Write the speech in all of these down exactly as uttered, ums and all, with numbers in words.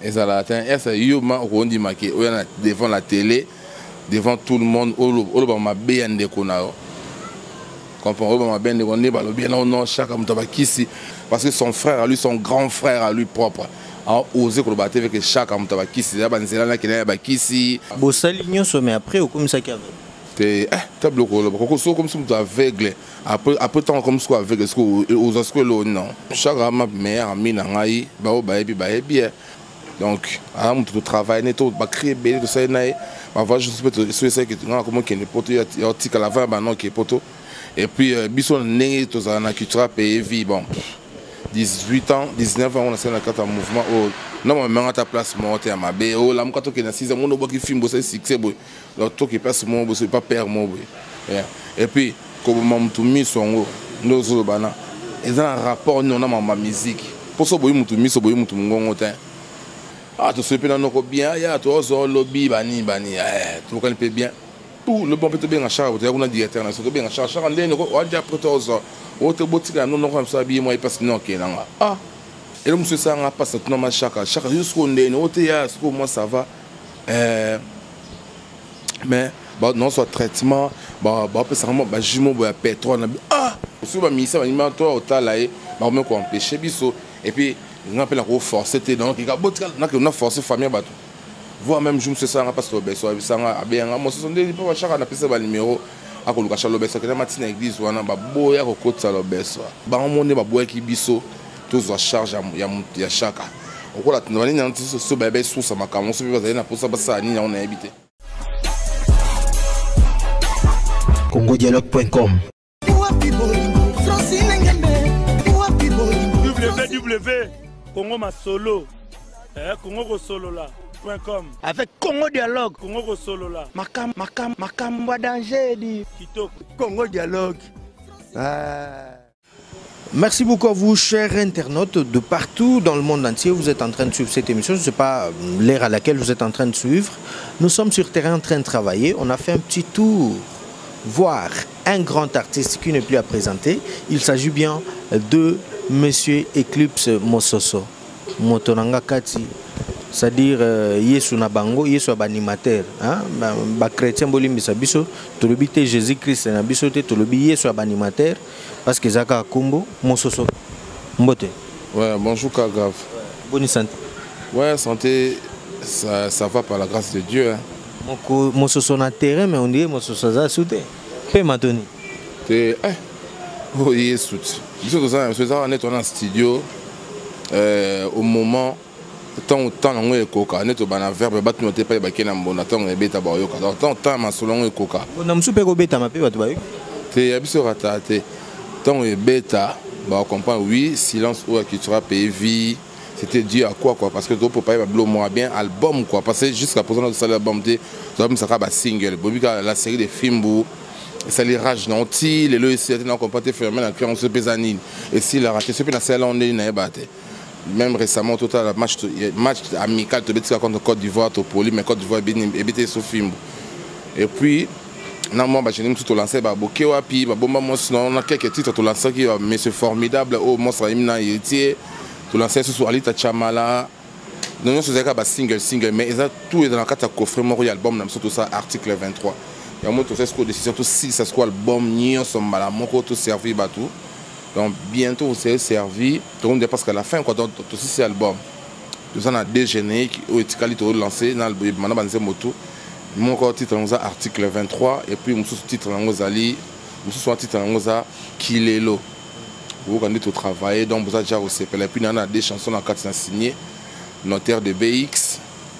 Et ça l'a atteint. Et ça, il y a devant la télé, devant tout le monde, on va bien déconner. Comprends, bien déconner, chaque parce que son frère à lui, son grand frère à lui propre, a osé qu'on batte avec chaque homme qui s'est là qui est qui si. Bon, ça l'union mais après ou comme ça qu'il y avait. T'es eh tableau comme ça comme si tu aveugle. Après après tant comme ça aveugle ce que aux ascoles non. Chaque homme mère mina ngai ba o ba ebi ba ebi. Donc à mon travail net ba créer belle de ça naï. Ma voix je sais sur ça que comment qu'il est poto ya tika la va ba non qui est poto. Et puis bison né tous en culture pays vie bon. dix-huit ans, dix-neuf ans, on a fait un mouvement. Non, mais on a ta place, on a ma bé. Oh, là, on a six ans, on a film, c'est succès. L'autre qui passe, moi, c'est pas père, moi. Et puis, comme on a mis son nos autres bana, ils ont un rapport, nous, on a ma musique. Pour ça, on a mis son boy, on a ah, tu sais, on a bien, il y a toi, ça, lobby, bani, bani, tu connais pas bien. Tout le bon peut bien en charge, on a directeur, on a bien en charge, on a dit, on a dit après toi, autre boutique non non comme ça bien moi parce que non qui là ah et le monsieur ça on a passé tout normal chaque chaque jusqu'au nez autre ya ce moi ça va euh mais bah non soit traitement bah bah peut ça bah jumeau bah pétrole ah sur bah ministère aliment toi au là et bah on me quoi empêcher biso et puis on appelle la force c'était donc il y a boutique là que on a forcé famille bateau voir même je me ça on a passé au beso ça a bien moi ce sont des pas chaque on a passé le numéro a ko lukasha lobeso ke matina église wana ba boya ko kotsa lobeso ba mone ba boya ki biso tozo charge ya ya chaka okola tnani nyanti so ba be susa makamo so bibaza na posa basa ni na on habité congo dialogue point com www Congo Masolo eh Congo Solo là avec Congo Dialogue, Congo Solo là. Makam, Makam, Makam, danger dit. Congo Dialogue. Ah. Merci beaucoup à vous, chers internautes de partout dans le monde entier. Vous êtes en train de suivre cette émission. Je ne sais pas l'ère à laquelle vous êtes en train de suivre. Nous sommes sur terrain en train de travailler. On a fait un petit tour, voir un grand artiste qui n'est plus à présenter. Il s'agit bien de Monsieur Eclipse Mososo, Motonanga Kati. C'est-à-dire Yesu na bango, Yesu abanimateur, hein, ba chrétien bolimbisa biso, tolobi te Jésus-Christ na biso te tolobi Yesu abanimateur parce que zaka kumbo Mososo. Mbote. Ouais, bonjour Kagave. Bonne santé. Ouais, santé ça, ça va par la grâce de Dieu hein. Moko Mososo na terrain mais on dit Mososo za souté. Pe matoni. Te eh oh Yesu. Biso ça, on est en studio euh, au moment tant tant on est coca net au bana verbe battu noté pas ba kena mbona tant on beta ba yoka tant tant ma solon est coca on a super beta ma pe ba ba te abiso ratate tant on beta ba comprend oui silence ou qui sera vie c'était dû à quoi quoi parce que tu peux pas ba blow moi bien album quoi parce que jusqu'à présent notre seul album te ça ça ba single bobika la série de films bou ça les rage nanti les le c'est non comporté fermé la créance pesanine et si la raté ce pe na celle on est na baté. Même récemment, total match match amical contre Côte d'Ivoire, Topoli, mais Côte d'Ivoire est bien sur film. Et puis, normalement, j'ai mis tout lancé, bah Bokewa, puis bah bon, on a quelques titres tout lancé qui mais c'est formidable. Oh, monstre Imna héritier, tout lancé sur Alita Chamala. Non, c'est un single single, mais ils ont tout dans la carte à coffret mon album, même surtout ça article vingt-trois. Il y a moi tout ça ce que décision tout si ça soit album ni on s'en mal, mon côté servi bah tout. Donc bientôt vous serez servi, tout le monde parce qu'à la fin quand on aussi c'est album. Nous on a deux génériques où est tout lancé dans le maintenant banze moto. Mon corps titre on a article vingt-trois et puis mon sous-titre on a ali, mon sous-titre on a Kilelo. Vous quand tout travailler donc vous avez déjà aussi et puis on a deux chansons en quatre signées notaire de B X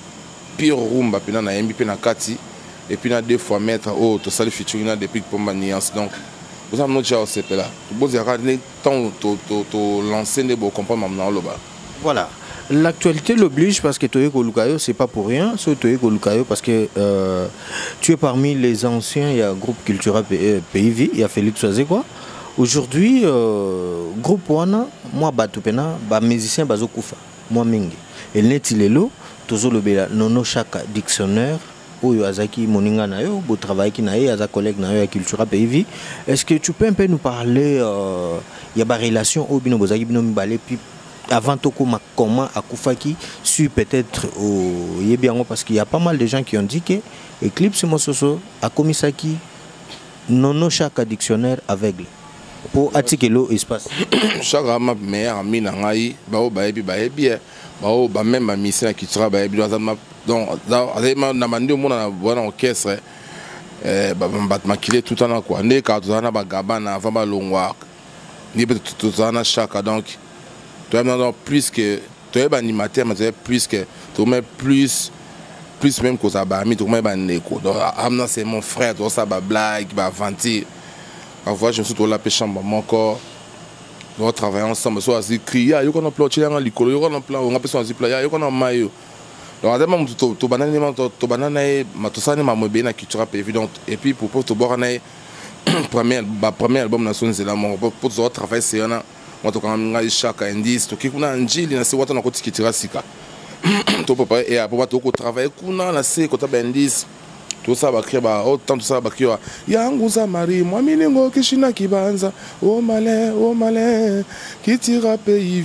Pire Rumba puis on a M B P na Kati et puis on a deux fois mettre oh tout ça le featuring depuis pour Maniance donc vous avez notre déjà aussi là. Vous avez tant to lancer des beaux comprendre maintenant là bas. Voilà. L'actualité l'oblige parce que Toye Kolukayo c'est pas pour rien, c'est Toye Kolukayo parce que euh, tu es parmi les anciens, il y a groupe culturel P I V, il y a Félix Soazé quoi. Aujourd'hui euh, groupe wana moi batupena ba musicien bazo kufa, moi mingi. Et netilelo tozo lobela nono chaque dictionnaire oyo azaki moninga na yo bo travail ki na ye aza collègue na yo ya culture P I V. Est-ce que tu peux un peu nous parler euh, il y a ba relation au bino bozaki bino mibale puis avant Tokoma, comment Akufaki su peut-être au Yebiango, parce qu'il y a pas mal de gens qui ont dit que Eclipse Mososo a commis ça qui non chaque dictionnaire aveugle pour articuler l'espace. Chaque rama meilleur ami nangai, bao baebi baebi, bao ba même ma mission qui sera baebi dans un donc dans na mandi au monde na bona orchestre eh ba maquiller tout en quoi né quand on a ba gabana avant ba longwa ni peut tout en chaque donc tu as maintenant plus que tu es animateur mais tu es plus que tu mets plus plus même que ça ba mi tu mets ba neko donc amna c'est mon frère tout ça ba blague ba vantir parfois je me suis trouvé la chambre mon corps on travaille ensemble soit asi crier yo qu'on a ploché dans l'école yo qu'on a plan on a personne asi playa yo qu'on a maillot donc adama to to banane ma to to banane ma to sane ma mobe na culture évident et puis pour pour to borana premier ba premier album na sonze la mon pour to travailler c'est on a on to quand ngai chaque indice to kikuna njili na se wata na koti kitira sika to papa et après to ko travailler kuna na se kota indice tout ça va créer ba autant tout ça va créer yangu za mari moi miningo kishina kibanza o malin o malin qui tira pays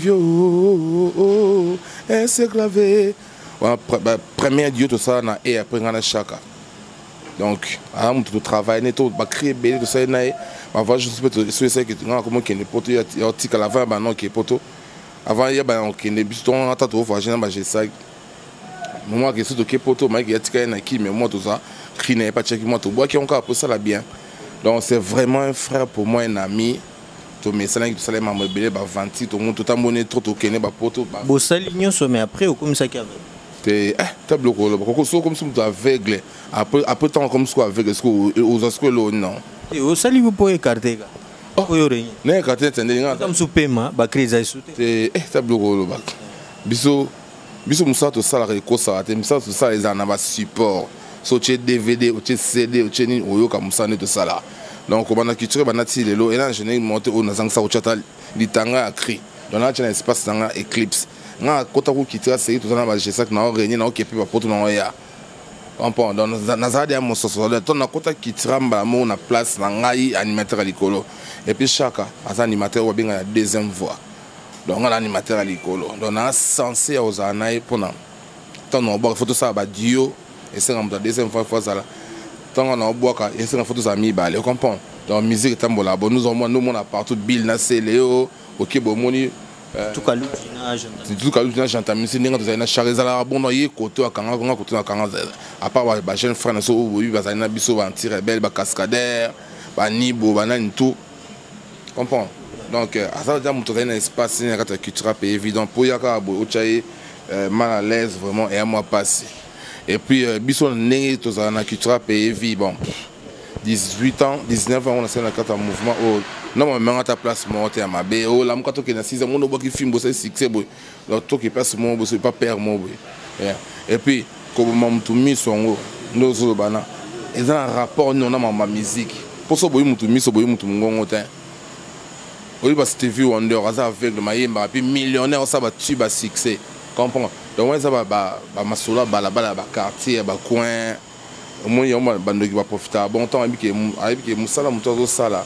vieux et c'est gravé premier dieu tout ça na et après ngana chaka donc à mon tout travail neto ba créer belé tout ça na ma voix je sais pas c'est ça que ngana comment qu'il est poto ya tika la va ba non qui est poto avant il y a ba on qui est biston ata to fois j'ai ba j'ai ça moi qui est qui poto mais qui est tika na qui mais moi tout ça qui n'est pas checké moi tout bois qui encore pour ça là bien donc c'est vraiment un frère pour moi un ami to mais ça là tout ça les maman belé ba vingt tout monde tout en monnaie trop to kene ba poto ba bo salignon sommet après ou comme ça qui avait eh tableau là comme si tu aveugle après après temps comme quoi aveugle est-ce que aux ascolo non et au sali vous pouvez écarter gars oh yo rien n'est écarter entendez comme sous paiement ba créer ça eh tableau là biso biso musa to sala ko ça te musa to sala les en support so tu D V D ou tu C D ou tu ni oyo ka musa ne to sala donc on a culture banati lelo et là je n'ai monté au nazang sa chata litanga a cri donc là tu as un espace dans Eclipse nga kota ko kitira c'est tout ça na ba je sais que na réunion na okepi ba poto na ya comprend donc na za dia mo soso le ton na kota kitira mba mo na place na ngai animateur likolo et puis chaka as animateur wa binga deuxième voix donc on a animateur likolo donc na censé aux anai pona ton no ba photo ça ba dio et c'est comme deuxième fois fois ça là ton on a boka et c'est une photo ça mi ba le comprend donc musique tambola bon nous on nous on a partout bill na céléo OK bon moni tout cas l'outinage tout cas l'outinage j'entends mais c'est ninga to na chareza la bon no ye côté akanga konga côté akanga à part ba jeune frère na so obi ba na biso ba anti rebelle ba cascadeur ba nibo ba nani tout comprend donc à ça déjà muto na espace na kata culture pays évident pour yaka bo ochaye mal à l'aise vraiment et à moi passer et puis biso ninga to na culture pays vie bon dix-huit ans dix-neuf ans on a fait un mouvement au non mais à ta place monter à ma bé oh là quand on a six ans on a qui film c'est succès boy donc toi qui passe mon c'est pas père mon boy et puis comme mon tout mis son nos autres bana et dans un rapport nous on a ma musique pour ça boy mon tout mis so boy mon tout ngongo tin oui parce que Stevie Wonder ça avec le maïmba puis millionnaire ça va tu va succès comprends donc ouais ça va ba ma sola ba la ba la quartier ba coin moi il y a un bando qui va profiter à bon temps avec que avec que musala mutozo sala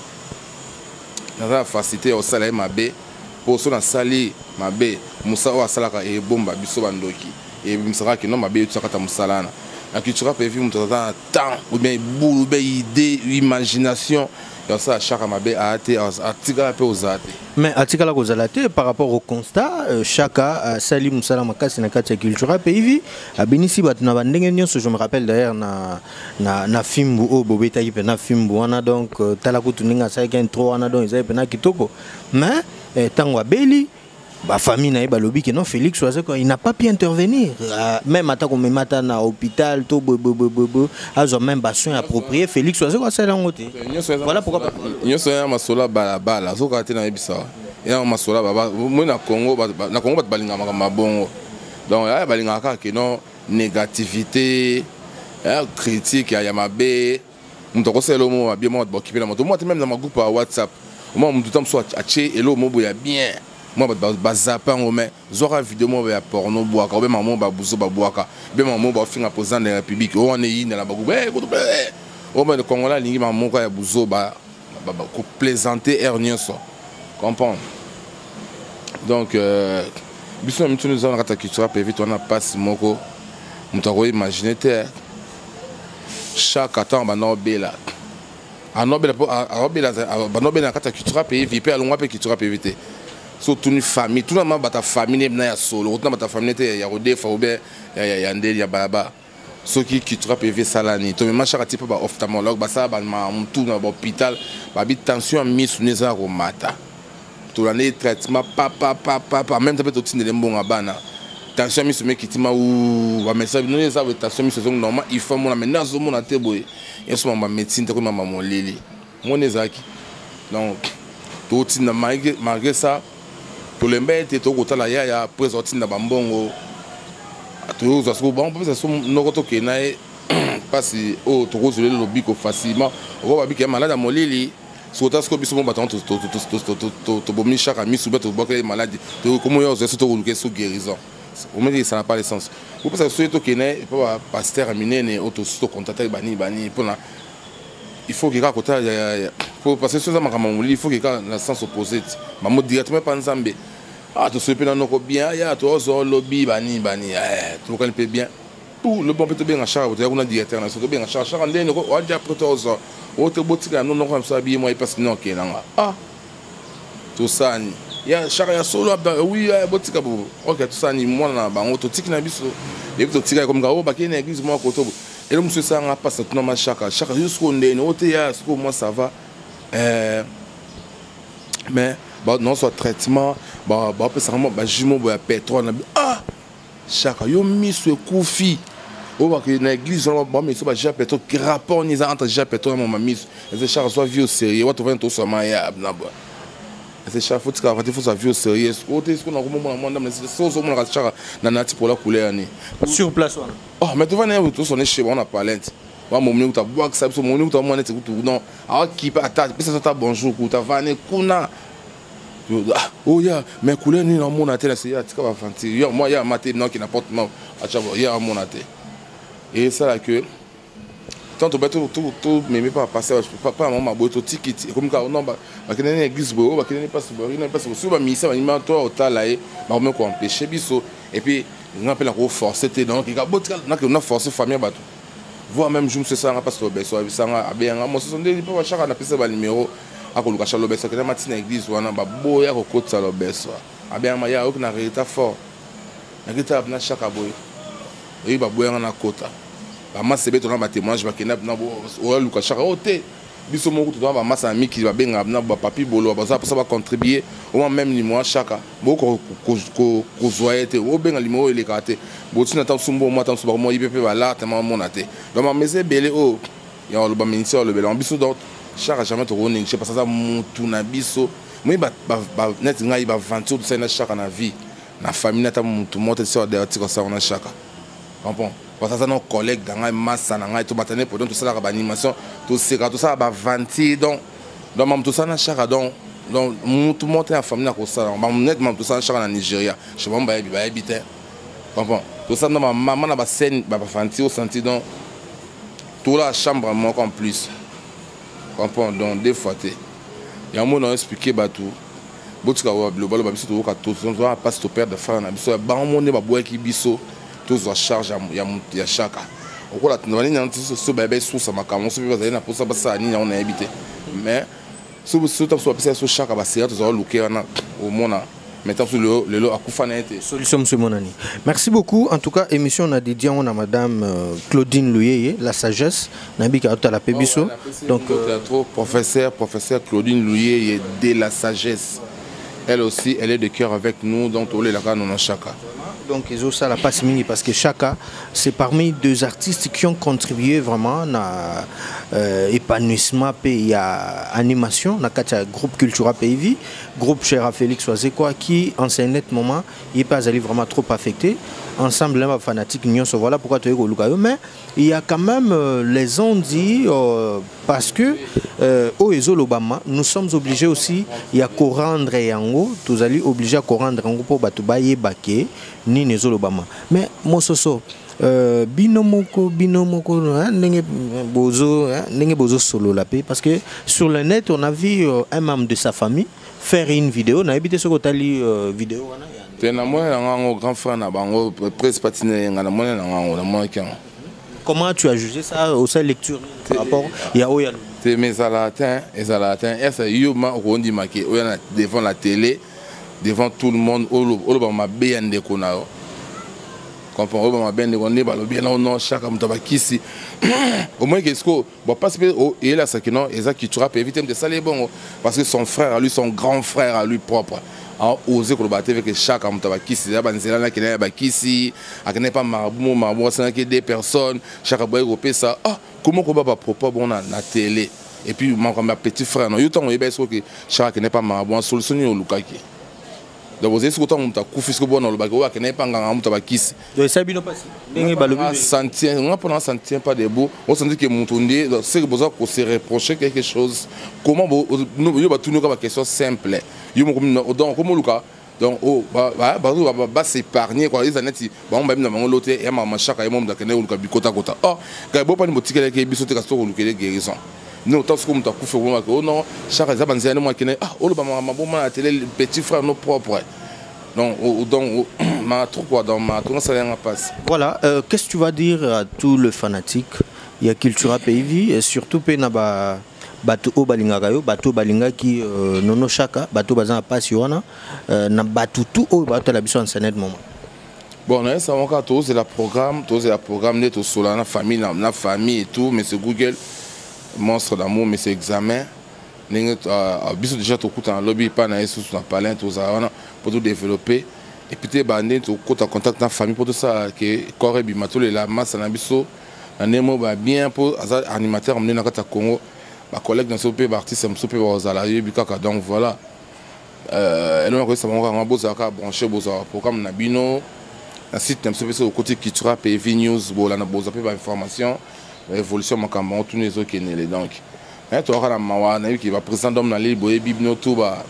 na la facilité au salaire ma bé pour ça na sali ma bé musa wa sala ka e bomba biso bandoki et musala que non ma bé tu sakata musala na la culture peut vivre mutozo temps ou bien boule ou bien idée imagination et ça chaque ma bé a été article peu aux athées mais article aux athées par rapport au constat chaka sali musala makasi na kati ya culture pays a binisi bat na bandenge nyonso je me rappelle d'ailleurs na na na film o bobeta ki pe na film wana donc tala kutuninga sa ki intro wana donc ils pe na kitoko mais tango abeli ba famille na balobi que non Félix Soise il n'a pas pu intervenir même atta comme mata na hôpital to bo bo bo bo azo même ba soin approprié Félix Soise quoi ça langote voilà pourquoi nyo soya masola bala bala so ka tena ebisa ya masola baba mo na Congo na Congo bat balinga makamba bongo donc ya balinga ka que non négativité critique ya mabe muto ko selo mo bien mo ba kipela moto mo même dans ma groupe WhatsApp moi muto tam so ache elo mo bo ya bien moi ba zappa ngome zora vidéo mo ba porno boaka ou bien maman ba buzo ba boaka bien maman ba finga président de la République on est yi na la bagou eh o mais le Congolais lingi maman ko ya buzo ba ko plaisanter ernien so comprendre Donc biso na nous avons la culture P V on a passe moko mutako imaginer te chaque temps ba no bela a no bela a bela ba no bela kata culture P V pe alongwa pe culture P V te surtout une famille tout le monde ba ta famille na ya solo tout le monde ta famille te ya rodefa ou bien ya ya ndeli ya balaba ceux qui culture P V salani to même chaque type ba ophtalmologue ba ça ba tout dans l'hôpital ba bi tension mis sous les ko mata tout l'année traitement papa papa papa même peut aussi de bon bana tension mis mais qui tima ou va mettre ça nous ça tension mis saison normal il faut mon maintenant zo mon ate boy et so ma médecine te ko ma mon lili mon ezaki donc tout na malgré malgré ça pour les mbete to ko tala ya ya présenter na bambongo tout ça so bon parce que no ko to ke na parce oh to ko le lobby ko facilement on va bi que malade mon lili surtout que biso bon baton to to to to to to bomni chaque ami sous beto bokle maladie to comment yo surtout ko luke sous guérison au moins ça n'a pas de sens vous parce que surtout que né pas pasteur aminé né auto sto contacter bani bani pour il faut qu'il y ait côté pour parce que ça m'a il faut qu'il y ait dans sens opposé maman directement pas nzambe ah to se pena noko bien ya to zo lobby bani bani eh to connais pas bien tout le bon peut bien en charge on a directeur na so bien en charge charge ndene ko on déjà protozo autre botika non non comme ça bien moi parce que non que là ah tout ça ni ya charge ya solo oui botika bo OK tout ça ni moi na ba auto tiki na biso et to tika comme ga o ba kene église moi ko to et le monsieur ça nga passe tout normal chaque chaque jusqu'au ndene autre ya ce que moi ça va euh mais bah non soit traitement bah bah peut ça bah jumeau bah pétrole ah chaque yo mis ce koufi au va que l'église on va mais ça bah j'ai pétrole qui rapport ni entre j'ai pétrole mon mamie et chaque soit vieux sérieux what to tout ça ma na ba c'est chaque faut que il faut ça vieux sérieux côté ce qu'on a comment moi mais c'est ça ça mon chaque na nati pour la couleur ni sur place oh mais tu vas ne tout son chez on a parlé wa mo mni uta box ça so mo mni uta mo neti kutu non a qui pas attaque puis ça ta bonjour kuta vane kuna oh ya mais couleur ni dans mon atelier c'est ya tika va fanti moi ya maté non qui n'importe moi à chaque fois ya mon atelier et ça là que tant tout tout tout tout mais pas passer pas pas maman boto ticket comme ça non ba ba que une église bo ba que ne passe bo ne passe sur ba misa ba ni toi au talaye ba me ko empêcher biso et puis on appelle la force c'était donc il a botka na que on force famille ba tout voir même je me ça pas sur beso ça a bien moi ce sont des pas chaque na pesa ba numéro akoluka chalo beso que na matina église wana ba boya ko kotsa lo beso a bien ma ya okuna résultat fort na kita na chaque boy et ba boya na kota ba masebe to na ba témoignage ba kenap na bo o luka chaque oté biso moko to ba masa ami qui ba benga na ba papi bolo ba ça pour ça ba contribuer au moins même ni moi chaque boko ko ko ko zoyete o benga limo ele kate bo tina ta sumbo mo ta sumbo mo ipepe ba la ta ma monate donc ma mese belé o ya lo ba ministère le belé biso donc chaque jamais to roning je parce ça mutu na biso moi ba ba net ngai ba vingt tout ça na chaque na vie na famille na ta mutu monte sur des articles ça on a chaque comprends parce que ça nos collègues dans ngai massa na ngai to batane pour donc tout ça la animation tout ça tout ça ba vingt donc donc même tout ça na chaque donc donc mutu monte en famille na ko ça ba net même tout ça na chaque na Nigeria je bon ba ba habiter comprends tout ça na maman na ba scène ba vingt au senti donc tout la chambre moi en plus comprends donc des fois il y a un mot à expliquer batou botika wa global ba biso to ka to on doit pas stopper de faire na biso ba mon ne ba boy ki biso tous en charge ya ya chaka okola tunani na ntiso so ba ba susa makamo so ba za na posa ba sa ni on a habité mais so so to so pesa so chaka ba sera to zo luke na au mona maintenant sur le le lo akufa na été solution monsieur Monani. Merci beaucoup en tout cas émission on a dédié on a madame euh, Claudine Louyeye la sagesse nabi ka ta la pebiso donc euh, professeur professeur Claudine Louyeye de la sagesse elle aussi elle est de cœur avec nous donc tous les là nous chaka donc ils ont ça la passe mini parce que chaka c'est parmi deux artistes qui ont contribué vraiment à euh, épanouissement pays à animation na katia groupe Cultura P V groupe Chera Félix Oazé quoi qui en ce net moment il est pas allé vraiment trop affecté ensemble là fanatique nion voilà pourquoi tu es au Lukayo mais il y a quand même euh, les ont dit euh, parce que euh, au Ezolobama nous sommes obligés aussi il y a ko rendre yango tous allez obligés à ko rendre yango pour batubaye baké ni Ezolobama mais mososo Euh, binomoko binomoko ndenge bozo ndenge bozo solo la paix parce que sur le net on a vu euh, un membre de sa famille faire une vidéo, na habité ce que tali vidéo wana ya. Te na moi un grand frère na bango presse patiner na moi na na moi qui. Comment tu as jugé ça au sein lecture par rapport il y a Oya. C'est mes alatins, les alatins, et ça y ma rondi maqué devant la télé, devant tout le monde, au bas ma bien de konao. Comprends, au bas ma bien de konao, bah le bien là non chaque am tabakisi. Au moins qu'est-ce que bon parce que il là ça qui non, et ça qui tu rappes éviter de saler bon parce que son frère à lui, son grand frère à lui propre. A osé que le battre avec chaque am tabakisi, là banzela là qui n'est pas kisi, à n'est pas marabout, marabout, c'est que des personnes, chaque boy européen ça. Ah comment on va propos bon na télé et puis mon petit frère non il temps il que chaque n'est pas marabout solution au lukaki donc vous êtes content on t'a couffé ce que bon le bago qui n'est pas nganga on t'a kiss donc ça bino passé ndenge balobi sentir on pas sentir pas debout on sentit que mon tourné c'est que besoin qu'on se reprocher quelque chose comment nous il va tout nous comme question simple il me donc comment luka donc oh bah bah bah bah s'épargner quoi les années bon même dans mon loté et maman chaque et mon dakene ou kabi kota kota oh ga bo pas ni boutique les bisoté ka so lu guérison nous tant que m'ta couffé oh non chaque ça banzé moi qui ah oh ba maman bon ma télé petit frère nos propres donc donc ma trop quoi dans ma tout ça rien passe voilà euh, qu'est-ce que tu vas dire à tous les fanatiques il y a Cultura P I V et surtout penaba bato o balinga kayo bato balinga qui nono chaka bato bazana passe wana na bato tout o bato la biso en scène moment bon là ça encore tout c'est la programme tout c'est la programme net au sur la famille la famille et tout mais c'est Google monstre d'amour mais c'est examen ninga biso déjà tout coup en lobby pas na sous na palin tout ça pour tout développer et puis te bandé tout compte en contact dans famille pour tout ça que corps bi mato la masse na biso na nemo ba bien pour animateur emmener na kata Congo. Ma collègue dans ce pays artiste me soupe aux salariés bikaka donc voilà euh et donc ça va on beau ça brancher beau ça programme na bino un site me soupe au côté Cultura P I V news bon là na beau ça pas information évolution makambo tous les autres qui né donc hein tu aura mawa na qui va président d'homme na li boye bibno tout ba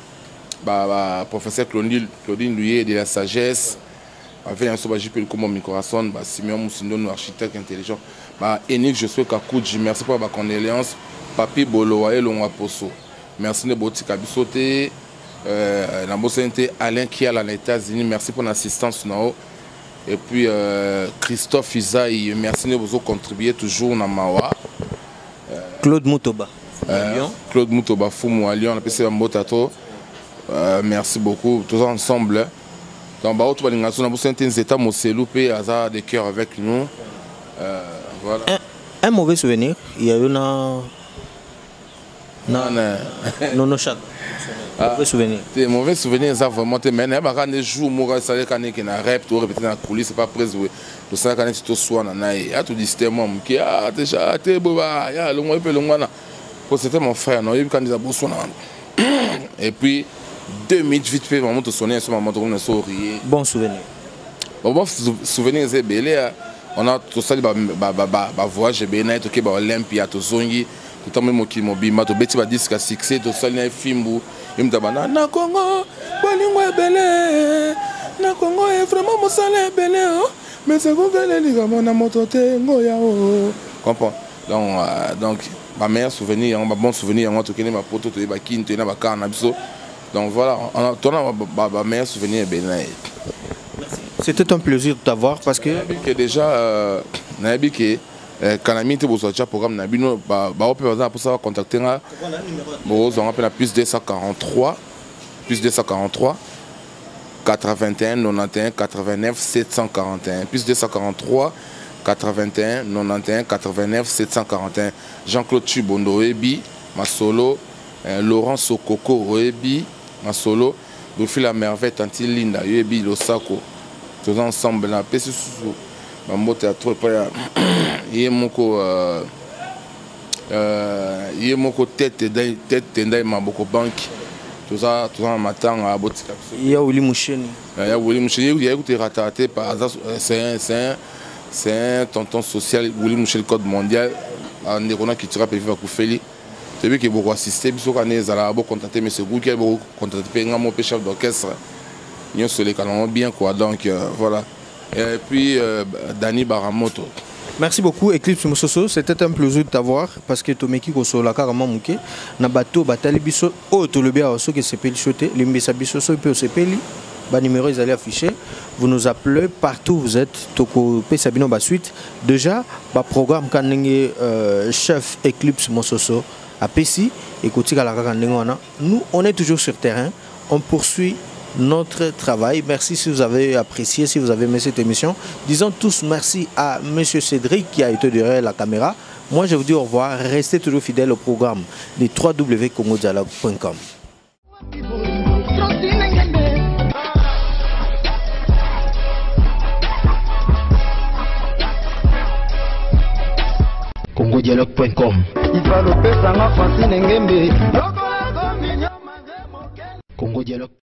ba professeur Claudine Claudine lui de la sagesse avec un sauvage peu comme mon corazon ba Simeon Moussindo architecte intelligent ba Enik je souhaite Kakouji merci pour ma condoléance Papi Bolo et Longa Poso. Merci de Botika Bissoté, euh, Alain qui est à les États-Unis, merci pour l'assistance. Et puis euh, Christophe Isaïe, merci de vous contribuer toujours dans Mawa. Euh, Claude Moutoba. Euh, Claude Moutoba, Foumou à Lyon, on a passé un beau tato. Merci beaucoup, tous ensemble. Dans Bao, tu vas nous avons des états Mousseloupé, hasard de cœur avec nous. Euh, voilà. Un, un mauvais souvenir, il y a eu une. Non, non, non, chaque. Mauvais souvenir. Des mauvais souvenirs, ça vraiment. Mais quand les jours, moi, ça quand il y a un rep, tu répètes dans la coulisse, c'est pas prêt. Tout ça, quand tu sois dans la il y a tout dit, c'était moi qui a déjà été boba, il y a le moins peu le moins. C'était mon frère, non, il quand il a besoin. Et puis, deux minutes vite fait, vraiment, tu sonnais à ce moment, tu as souri. Bon souvenir. Bon souvenir, c'est belé. On a tout ça, bah, bah, bah, bah, voyage, bien, tu es Olympia, tu zongi. Tout le monde qui m'a dit que tu as dit que succès, tu as un film où il me dit na Congo, Bolingo est belé, na Congo est vraiment mon salaire belé, mais c'est comme que les ligaments na mototé, ngoya o. Comprends? Donc, donc, ma meilleure souvenir, ma bon souvenir, en tout cas, ma pote, tu es bakin, tu es na bakan, abso. Donc voilà, on a ma meilleure souvenir est belé. C'était un plaisir de t'avoir parce que. Déjà, Nabi qui quand on a mis le programme, on a contacté on appelle plus deux cent quarante-trois, plus deux cent quarante-trois, quatre-vingt-un, quatre-vingt-onze, quatre-vingt-neuf, sept cent quarante et un, plus deux cent quarante-trois, quatre-vingt-un, quatre-vingt-onze, quatre-vingt-neuf, sept cent quarante et un. Jean-Claude Chibondo, Oebi, Masolo, Laurent Sokoko, Oebi, Masolo, Dofi la merveille, Tanti Linda, Oebi, Losako, tous ensemble, là, P C Sousou. Il y a mon il y a mon tête tête tendai ma beaucoup banque tout ça tout ça matin à Botika il y a Willy Moucheni il y a Willy Moucheni il y a été rattaché par hasard c'est c'est c'est un tonton social Willy Moucheni code mondial en Nérona qui tira pour vivre à Koufeli c'est lui qui beaucoup assisté biso kané zala beaucoup contacter monsieur Gouki beaucoup contacter ngamo chef d'orchestre nous se les calons bien quoi donc voilà. Et puis euh, Dani Baramoto. Merci beaucoup Eclipse Moussoso, c'était un plaisir de t'avoir parce que Tomeki Kosola carrément mouké na bateau batali biso o to le bia oso que c'est peli choté limbesa biso so pe c'est peli ba numéro ils allaient afficher vous nous appelez partout où vous êtes toko pe sabino ba suite déjà ba programme kanenge euh, chef Eclipse Moussoso à Pessi et kotika la kakandengona nous on est toujours sur terrain on poursuit notre travail. Merci si vous avez apprécié, si vous avez aimé cette émission. Disons tous merci à Monsieur Cédric qui a été derrière la caméra. Moi je vous dis au revoir, restez toujours fidèles au programme de w w w point congo dialogue point com. congo dialogue point com. Congo Dialogue.